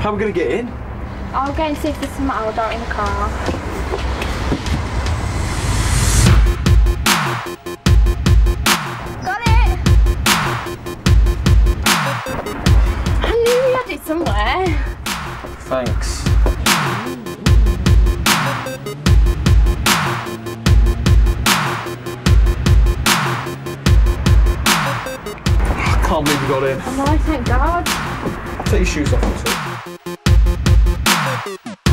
How are we going to get in? I'll go and see if there's some out in the car. Got it! I knew we had it somewhere. Thanks. I can't believe we got in. Oh no, thank God. Take your shoes off and